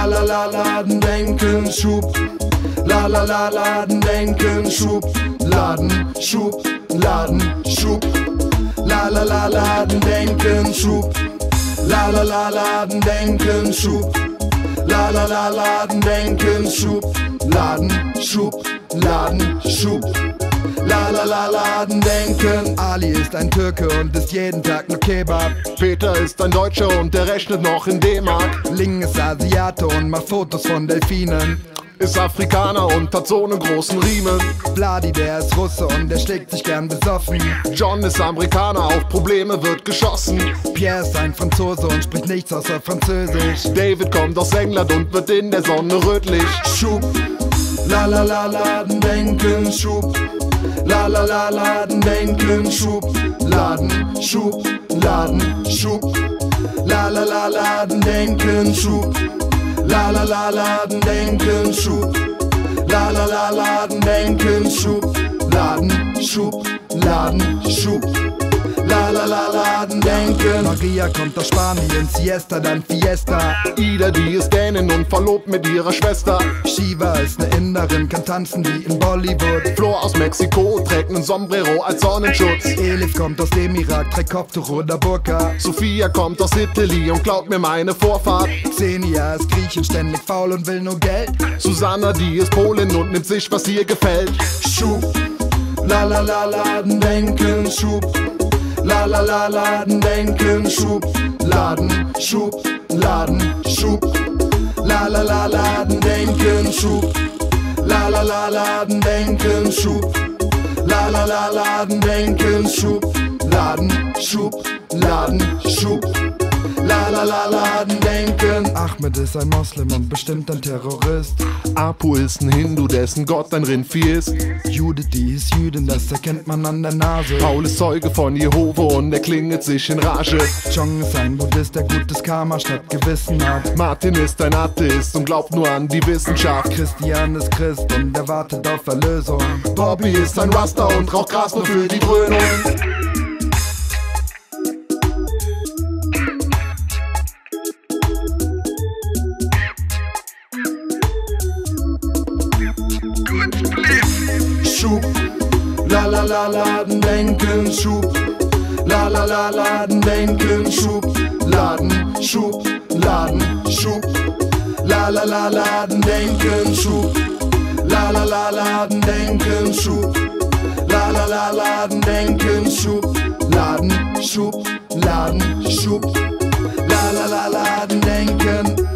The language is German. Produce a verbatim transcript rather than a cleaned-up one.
La la la Laden, denken, Schub. La la la Laden, denken, Schub. Laden, Schub, Laden, Schub. La la la Laden, denken, Schub. La la la Laden, denken, Schub. La la la Laden, denken, Schub. Laden, Schub, Laden, Schub. La la la Laden, denken. Ali ist ein Türke und isst jeden Tag nur Kebab. Peter ist ein Deutscher und der rechnet noch in D-Mark. Ling ist Asiate und macht Fotos von Delfinen. Ist Afrikaner und hat so einen großen Riemen. Vladi, der ist Russe und der schlägt sich gern besoffen. John ist Amerikaner, auf Probleme wird geschossen. Pierre ist ein Franzose und spricht nichts außer Französisch. David kommt aus England und wird in der Sonne rötlich. Schub. La la la Laden, denken, Schub. La la la Laden, denken, Schub. Laden, Schub, Laden, Schub. La la la Laden, denken, Schub. La la la Laden, denken, Schub. La la la Laden, denken, Schub. Laden, Schub, Laden, Schub. La la la Laden, denken. Maria kommt aus Spanien, Siesta, dann Fiesta. Ida, die ist Dänin und verlobt mit ihrer Schwester. Shiva ist ne Inderin, kann tanzen wie in Bollywood. Flo aus Mexiko trägt nen Sombrero als Sonnenschutz. Elif kommt aus dem Irak, trägt Kopftuch oder Burka. Sophia kommt aus Italy und glaubt mir meine Vorfahrt. Xenia ist Griechin, ständig faul und will nur Geld. Susanna, die ist Polin und nimmt sich, was ihr gefällt. Schub. La la la Laden, denken, Schub. La la la Laden, denken, Schub. Laden, Schub, Laden, Schub. La la la Laden, denken, Schub. La la la Laden, denken, Schub. La la la Laden, denken, Schub. Laden, Schub, Laden, Schub. La la la Laden, denken. Ahmed ist ein Moslem und bestimmt ein Terrorist. Apu ist ein Hindu, dessen Gott ein Rindvieh ist. Judith, die ist Jüdin, das erkennt man an der Nase. Paul ist Zeuge von Jehova und er klingelt sich in Rage. Chong ist ein Buddhist, der gutes Karma statt Gewissen hat. Martin ist ein Atheist und glaubt nur an die Wissenschaft. Christian ist Christ und er wartet auf Erlösung. Bobby ist ein Rasta und raucht Gras nur für die Dröhnung. Schub. La la la Laden, denken, Schub. La la la Laden, denken, Schub. Laden, Schub, Laden, Schub. La la la Laden, denken, Schub. La la la Laden, denken, Schub. La la la Laden, denken, Schub. Laden, Schub, Laden, Schub. La la la Laden, denken.